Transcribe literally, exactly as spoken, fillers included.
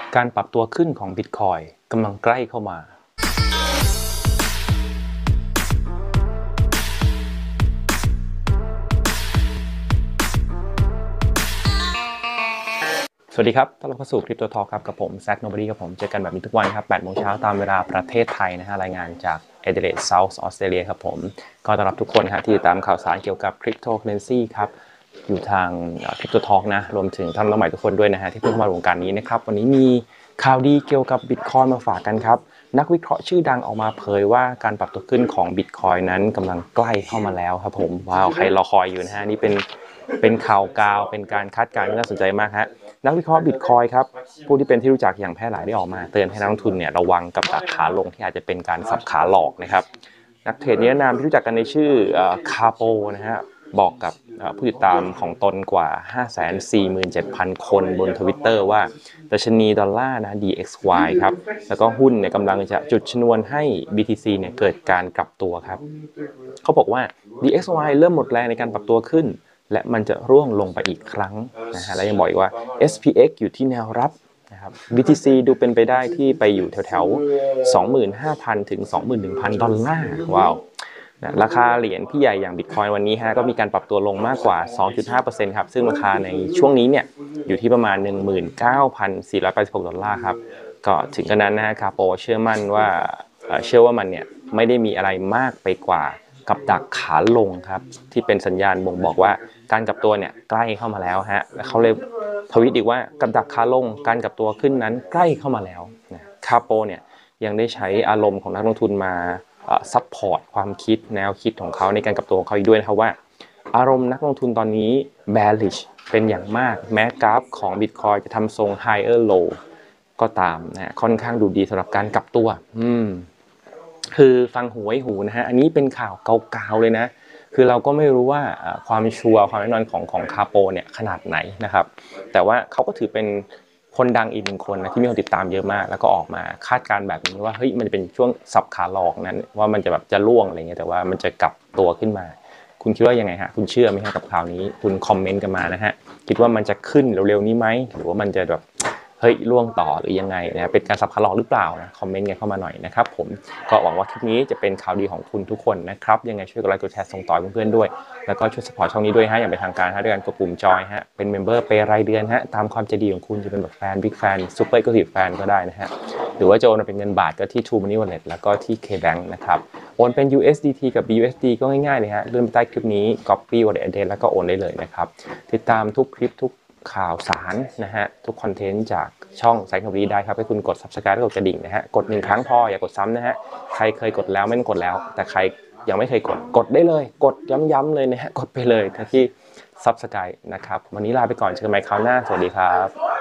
การปรับตัวขึ้นของ Bitcoin กำลังใกล้เข้ามาสวัสดีครับต้อนรับเข้าสู่ Crypto Talk ครับกับผมแซคโนบอดี้กับผมเจอกันแบบนี้ทุกวันครับแปดโมงเช้าตามเวลาประเทศไทยนะฮะรายงานจากเอเดเลดเซาท์ออสเตรเลียครับผมก็ต้อนรับทุกคนฮะที่ติดตามข่าวสารเกี่ยวกับ Cryptocurrency ครับอยู่ทาง Crypto Talk นะรวมถึงท่านน้องใหม่ทุกคนด้วยนะฮะที่เพิ่งเข้ามาวงการนี้นะครับวันนี้มีข่าวดีเกี่ยวกับ Bitcoin มาฝากกันครับนักวิเคราะห์ชื่อดังออกมาเผยว่าการปรับตัวขึ้นของ Bitcoin นั้นกำลังใกล้เข้ามาแล้วครับผมว้าวใครรอคอยอยู่นะฮะนี่เป็นเป็นข่าวกาวเป็นการคาดการณ์ที่น่าสนใจมากฮะนักวิเคราะห์ Bitcoin ครับผู้ที่เป็นที่รู้จักอย่างแพร่หลายได้ออกมาเตือนให้นักลงทุนเนี่ยระวังกับดักขาลงที่อาจจะเป็นการสับขาหลอกนะครับนักเทรดนิรนามที่รู้จักกันในชื่อคาโปนะฮะบอกกับผู้ติดตามของตนกว่า ห้าแสนสี่หมื่นเจ็ดพัน คนบน Twitter ว่าดัชนีดอลลาร์นะ ดี เอ็กซ์ วาย ครับแล้วก็หุ้นเนี่ยกำลังจะจุดชนวนให้ บี ที ซี เนี่ยเกิดการกลับตัวครับเขาบอกว่า ดี เอ็กซ์ วาย เริ่มหมดแรงในการปรับตัวขึ้นและมันจะร่วงลงไปอีกครั้งนะฮะและยังบอกอีกว่า เอส พี เอ็กซ์ อยู่ที่แนวรับนะครับ บี ที ซี ดูเป็นไปได้ที่ไปอยู่แถวๆ สองหมื่นห้าพัน ถึง สองหมื่นหนึ่งพัน ดอลลาร์ว้าวนะราคาเหรียญพี่ใหญ่อย่าง Bitcoin วันนี้ฮะก็มีการปรับตัวลงมากกว่า สองจุดห้าเปอร์เซ็นต์ ครับซึ่งราคาในช่วงนี้เนี่ยอยู่ที่ประมาณ หนึ่งหมื่นเก้าพันสี่ร้อยแปดสิบหก ดอลลาร์ครับก็ถึงกระนั้นนะฮะคาโปเชื่อมั่นว่าเชื่อว่ามันเนี่ยไม่ได้มีอะไรมากไปกว่ากับดักขาลงครับที่เป็นสัญญาณบ่งบอกว่าการกลับตัวเนี่ยใกล้เข้ามาแล้วฮะเขาเลยทวิตอีกว่ากับดักขาลงการกลับตัวขึ้นนั้นใกล้เข้ามาแล้วนะคาโปเนี่ยยังได้ใช้อารมณ์ของนักลงทุนมาซัพพอร์ตความคิดแนวคิดของเขาในการกลับตัวของเขาอีกด้วยนะครับว่าอารมณ์นักลงทุนตอนนี้ bearish เป็นอย่างมากแม้กราฟของ Bitcoin จะทำทรง higher low ก็ตามนะค่อนข้างดูดีสำหรับการกลับตัวอืมคือฟังหูไว้หูนะฮะอันนี้เป็นข่าวเก่าๆเลยนะคือเราก็ไม่รู้ว่าความชัวร์ความแน่นอนของของคาโปเนี่ยขนาดไหนนะครับแต่ว่าเขาก็ถือเป็นคนดังอีกหนึ่งคนนะที่มีคนติดตามเยอะมากแล้วก็ออกมาคาดการณ์แบบนี้ว่าเฮ้ยมันจะเป็นช่วงสับขาหลอกนั้นว่ามันจะแบบจะล่วงอะไรเงี้ยแต่ว่ามันจะกลับตัวขึ้นมาคุณคิดว่ายังไงฮะคุณเชื่อไหมฮะกับข่าวนี้คุณคอมเมนต์กันมานะฮะคิดว่ามันจะขึ้นเร็วๆนี้ไหมหรือว่ามันจะแบบเฮ้ยล่วงต่อหรือยังไงนะเป็นการสับขาหลอกหรือเปล่านะคอมเมนต์กันเข้ามาหน่อยนะครับผมก็หวังว่าคลิปนี้จะเป็นข่าวดีของคุณทุกคนนะครับยังไงช่วยกดไลค์กดแชร์ส่งต่อเพื่อนๆด้วยแล้วก็ช่วยสปอร์ตช่องนี้ด้วยฮะอย่างเป็นทางการฮะด้วยการกดปุ่มจอยฮะเป็นเมมเบอร์เปย์รายเดือนฮะตามความใจดีของคุณจะเป็นแบบแฟนบิ๊กแฟนซูเปอร์เอ็กซ์คลูซีฟแฟนก็ได้นะฮะหรือว่าจะโอนเป็นเงินบาทก็ที่ True Money Wallet แล้วก็ที่ K-Bank นะครับโอนเป็น ยู เอส ดี ที กับ บี ยู เอส ดี ก็ง่ายๆเลยฮะเลื่อนไปใต้คลิปนี้ Copy Wallet Address แล้วก็โอนได้เลยนะครับติดตามทุกคลิปทุกข่าวสารนะฮะทุกคอนเทนต์จากช่องไซค์คอมพลีได้ครับให้คุณกด Subscribe และกดกระดิ่งนะฮะกดหนึ่งครั้งพออย่ากดซ้ำนะฮะใครเคยกดแล้วไม่ต้องกดแล้วแต่ใครยังไม่เคยกดกดได้เลยกดย้ำๆเลยนะฮะกดไปเลยที่ Subscribe นะครับวันนี้ลาไปก่อนเจอกันใหม่คราวหน้าสวัสดีครับ